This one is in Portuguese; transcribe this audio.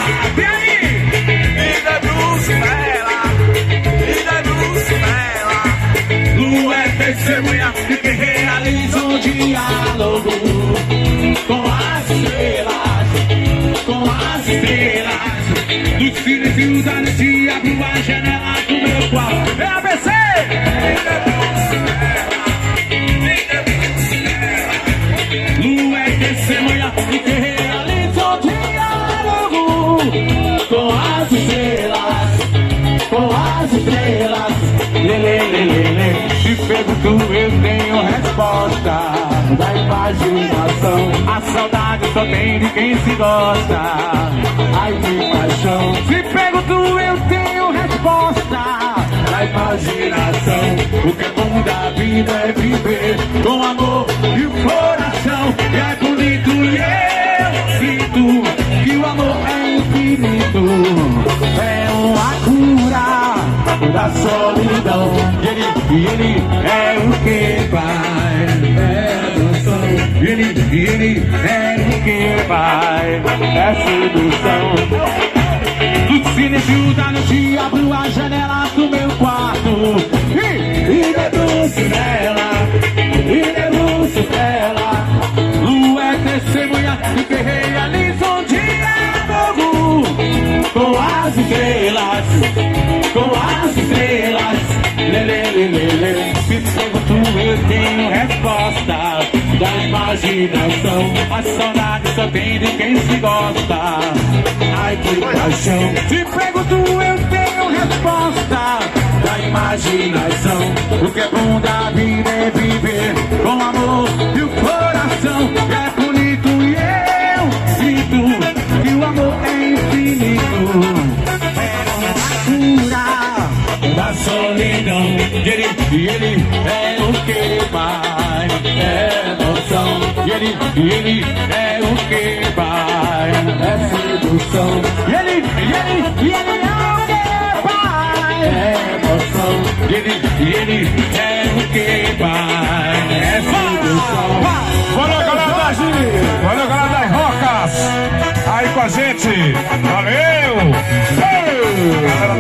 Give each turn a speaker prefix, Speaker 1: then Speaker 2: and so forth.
Speaker 1: E aí? Vida dos bela, vida dos bela. Lua é testemunha de quem realiza um diálogo com as estrelas, com as estrelas. Dos filhos e os anos se abriu a janela do meu quarto. É ABC! Vida dos bela, vida dos bela. Lua é testemunha de quem realiza um diálogo com as estrelas, com as estrelas. Lê, lê, lê, lê, lê. Se pergunto eu tenho resposta da imaginação. A saudade só tem de quem se gosta. Ai, que paixão. Se pergunto eu tenho resposta da imaginação. O que é bom da vida é viver com amor e o coração. E é bonito e eu sinto que o amor é infinito. É uma cura da solidão. E ele é o que vai, é adoção. E ele é o que vai, é sedução. Dos silêncios da noite abriu a janela do meu quarto. E debruço nela, e debruço nela. Lua é testemunha de que realiza um diálogo com as estrelas, com as estrelas. Lê, lê, lê, lê, lê. Se pergunto eu tenho resposta da imaginação. A saudade só tem de quem se gosta. Ai, que paixão. Se pergunto eu tenho resposta da imaginação. O que é bom da vida é viver com amor e o coração. É bonito e eu sinto que o amor é infinito. É uma cura da solidão. E ele é o que vai, é emoção. E ele é o que vai, é sedução. E ele é o que vai, é emoção. E ele é o que vai, é sedução.
Speaker 2: Valeu, galera valeu, galera das Rocas, aí com a gente, valeu!